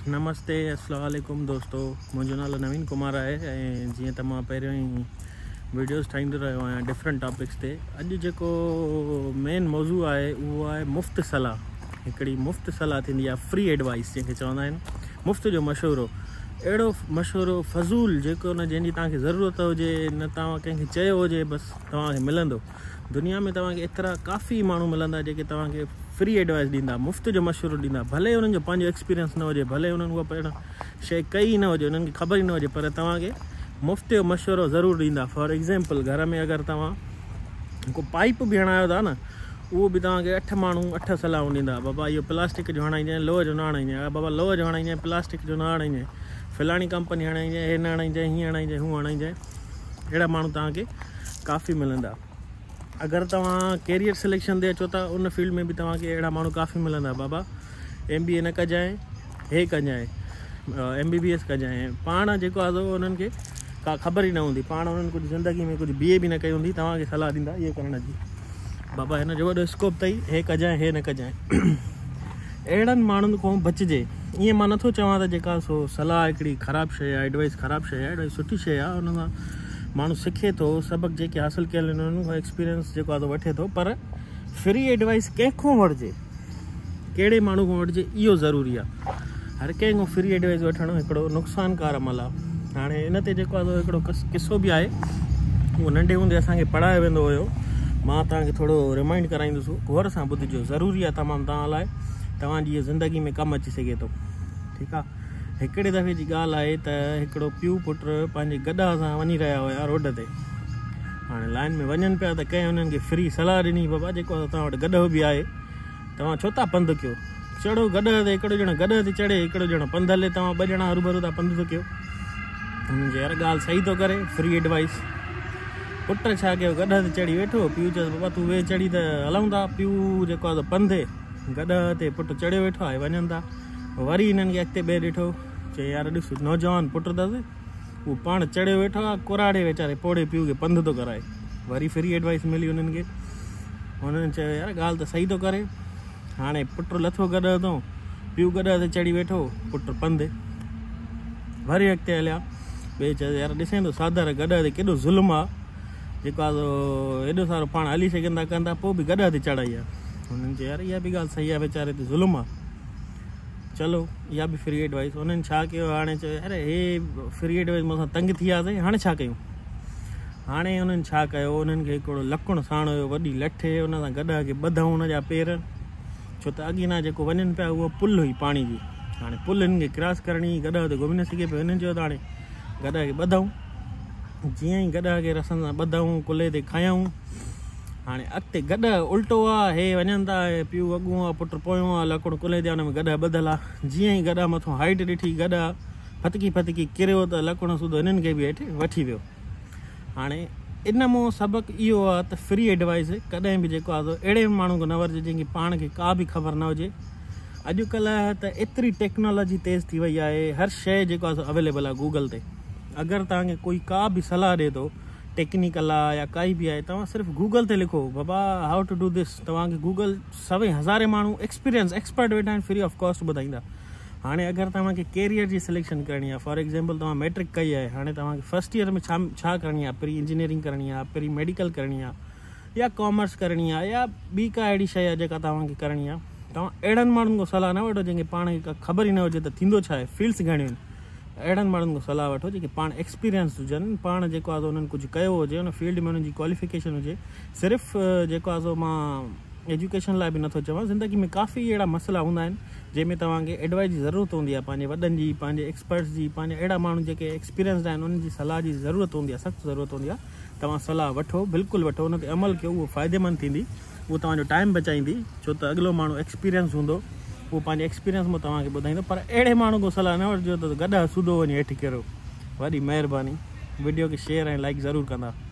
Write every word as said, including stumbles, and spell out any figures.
नमस्ते अस्सलाम वालेकुम दोस्तों, मुंहिंजो नालो नवीन कुमार आहे ऐं जीअं त मां पहिरियों ई वीडियोस ठाहींदो रहियो आहियां डिफरेंट टॉपिक्स ते। अॼु जेको मेन मौज़ू आहे उहो आहे मुफ़्त सलाह। हिकिड़ी मुफ़्त सलाह थींदी आहे, फ्री एडवाइस जंहिंखे चवंदा आहिनि, मुफ़्त जो मशवरो। अहिड़ो मशवरो फज़ूल जेको न जंहिंजी तव्हांखे ज़रूरत हुजे, न तव्हां कंहिंखे चयो हुजे, बसि तव्हांखे मिलंदो। दुनिया में तव्हांखे एतिरा काफ़ी माण्हू मिलंदा जेके तव्हांखे फ्री एडवाइस ॾींदा, मुफ़्त जो मशवरो ॾींदा। भले उन्हनि जो पंहिंजो एक्सपीरियंस न हुजे, भले उन्हनि उहा पहिरियों शइ कई न हुजे, उन्हनि खे ख़बर ई न हुजे, पर तव्हांखे मुफ़्त जो मशवरो ज़रूरु ॾींदा। फॉर एग्ज़ाम्पल, घर में अगरि तव्हां को पाइप बि हणायो था न, उहो बि तव्हांखे अठ माण्हू अठ सलाहूं ॾींदा। बाबा इहो प्लास्टिक जो हणाइजांइ, लोह जो न हणाइजांइ, बाबा लोह जो हणाइजांइ, प्लास्टिक जो न हणाइजांइ, फलाणी कंपनी हणाइजांइ, हे न हणाइजांइ, हीअं हणाइजांइ, हूअं हणाइजांइ। अहिड़ा माण्हू तव्हांखे काफ़ी मिलंदा। अगर तव्हां कैरियर सिलेक्शन ते अचो था, उन फील्ड में भी तव्हांखे अहिड़ा माण्हू काफ़ी मिलंदा। बाबा एम बी ए न कजांइ, हे कजांइ, एम बी बी एस कजांइ। पाण जेको आहे उन्हनि खे का ख़बर ई न हूंदी, पाण उन्हनि कुझु ज़िंदगी में कुझु बी ए बि न कई हूंदी, तव्हांखे सलाह ॾींदा इहे करण जी। बाबा हिन जो वॾो स्कोप अथई, हे कजांइ, हे न कजांइ। अहिड़नि माण्हुनि खां बचिजे। ईअं मां नथो चवां त जेका सो सलाह हिकिड़ी ख़राबु शइ आहे, एडवाइस ख़राबु शइ आहे, एडवाइस सुठी शइ आहे। उन सां माण्हू सिखे थो, सबक़ जेके हासिलु कयल आहिनि उन्हनि खां एक्सपीरियंस जेको आहे वठे थो। पर फ्री एडवाइस कंहिंखां वठिजे, कहिड़े माण्हू खां वठिजे, इहो ज़रूरी आहे। हर कंहिं खां फ्री एडवाइस वठणु हिकिड़ो नुक़सानकार अमल आहे। हाणे इन ते जेको आहे हिकिड़ो किसो बि आहे, उहो नंढे हूंदे असांखे पढ़ायो वेंदो हुयो। मां तव्हांखे थोरो रिमाइंड कराईंदुसि, गौर सां ॿुधिजो, ज़रूरी आहे तमामु तव्हां लाइ, तव्हांजी इहा ज़िंदगी में कमु अची सघे थो। ठीकु आहे। हिकिड़े दफ़े जी ॻाल्हि आहे त हिकिड़ो पीउ पुटु पंहिंजे गॾा सां वञी रहिया हुया रोड ते। हाणे लाइन में वञनि पिया त कंहिं हुननि खे फ्री सलाह ॾिनी, बाबा जेको आहे तव्हां वटि गॾो बि आहे, तव्हां छो था पंधु कयो, चढ़ो गॾ ते। हिकिड़ो ॼणो गॾ ते चढ़े, हिकिड़ो ॼणो पंधु हले, तव्हां ॿ ॼणा हरूभरू था पंधु थो कयो। हुननि जी हर ॻाल्हि सही थो करे, फ्री एडवाइस। पुटु छा कयो, गॾ ते चढ़ी वेठो। पीउ चयो बाबा तूं वे चढ़ी त हलूं था। पीउ जेको आहे पंधे गॾ ते, पुटु चढ़ियो वेठो आहे, वञनि था। वरी हिननि खे अॻिते ॿिए ॾिठो, चए यार ॾिस, नौजवान पुटु अथसि, उहो पाण चढ़ियो वेठो आहे, कुराड़े वीचारे पोड़े पीउ खे पंधु थो कराए। वरी फ्री एडवाइस मिली हुननि खे। हुननि चयो यार ॻाल्हि त सही थो करे। हाणे पुटु लथो गॾ तां, पीउ गॾ ते चढ़ी वेठो, पुटु पंधु। वरी अॻिते हलिया, ॿिए चयो यार ॾिसें थो सादर गॾ ते केॾो ज़ुल्म आहे, जेको आहे हेॾो सारो पाण हली सघंदा कंदा, पोइ बि गॾ ते चढ़ाई आहे। हुननि चयो यार इहा बि ॻाल्हि सही आहे, वीचारे ते ज़ुल्म आहे, चलो इहा बि फ्री एडवाइस। हुननि छा कयो, हाणे चयो अरे हे फ्री एडवाइस मूंसां तंग थी वियासीं, हाणे छा कयूं। हाणे हुननि छा कयो, उन्हनि खे हिकिड़ो लकुणु साण हुयो, वॾी लठे, हुन सां गॾ खे ॿधऊं हुन जा पेर, छो त अॻियां जेको वञनि पिया उहो पुल हुई पाणी जी। हाणे पुल हिन खे क्रॉस करणी, गॾ ते घुमी न सघे पियो। हिननि चयो त हाणे गॾ खे ॿधऊं। जीअं ई गॾ खे रसनि सां ॿधऊं, कुल्हे ते खयऊं। हाणे अॻिते गॾ उल्टो आहे, हे वञनि था, पीउ अॻूं आहे, पुटु पोयों आहे, लकुणु कुल्हे ते, हुन में गॾ ॿधल आहे। जीअं ई गॾ मथां हाइट ॾिठी, गॾ फतकी फतकी किरियो त लकुणु सूधो हिननि खे बि हेठि वठी वियो। हाणे इन मां सबक़ु इहो आहे त फ्री एडवाइस कॾहिं बि जेको आहे अहिड़े माण्हू खे न वरिजे जंहिंखे पाण खे का बि ख़बर न हुजे। अॼुकल्ह त एतिरी टेक्नोलॉजी तेज़ थी वई आहे, हर शइ जेको आहे अवेलेबल आहे गूगल ते। अगरि तव्हांखे कोई का बि सलाह ॾिए थो, टेक्निकल आहे या काई बि आहे, तव्हां सिर्फ़ु गूगल ते लिखो बाबा हाउ टू डू दिस, तव्हांखे गूगल सवे हज़ारे माण्हू एक्सपीरियंस एक्सपर्ट वेठा आहिनि, फ्री ऑफ कॉस्ट ॿुधाईंदा। हाणे अगरि तव्हांखे कैरियर जी सिलेक्शन करणी आहे, फॉर एग्ज़ाम्पल तव्हां मैट्रिक कई आहे, हाणे तव्हांखे फर्स्ट ईयर में छा छा करणी आहे, प्री इंजीनियरिंग करणी आहे, प्री मेडिकल करणी आहे, या कॉमर्स करणी आहे, या ॿी का अहिड़ी शइ आहे जेका तव्हांखे करणी आहे। तव्हां अहिड़नि माण्हुनि खां सलाह न वठो जंहिंखे पाण खे का ख़बर ई न हुजे त थींदो छा आहे, फील्ड्स घणियूं आहिनि। अहिड़नि माण्हुनि खां सलाह वठो जेके पाण एक्सपीरियंस हुजनि, पाण जेको आहे उन्हनि कुझु कयो हुजे, उन फील्ड में उन्हनि जी क्वालिफिकेशन हुजे। सिर्फ़ु जेको आहे मां एजुकेशन लाइ बि नथो चवां, ज़िंदगी में काफ़ी अहिड़ा मसइला हूंदा आहिनि जंहिंमें तव्हांखे एडवाइस जी ज़रूरत हूंदी आहे, पंहिंजे वॾनि जी, पंहिंजे एक्सपर्ट्स जी, पंहिंजे अहिड़ा माण्हू जेके एक्सपीरियंसड आहिनि उन्हनि जी सलाह जी ज़रूरत हूंदी आहे, सख़्तु ज़रूरत हूंदी आहे। तव्हां सलाह वठो, बिल्कुलु वठो, उन ते अमल कयो, उहो फ़ाइदेमंद थींदी, उहो तव्हांजो टाइम बचाईंदी, छो त अॻिलो माण्हू एक्सपीरियंस हूंदो, उहो पंहिंजे एक्सपीरियंस मां तव्हांखे ॿुधाईंदो। पर अहिड़े माण्हू खां सलाह न वठिजो त गॾु सूधो वञी हेठि किरो। वॾी महिरबानी, वीडियो खे शेयर ऐं लाइक ज़रूरु कंदा।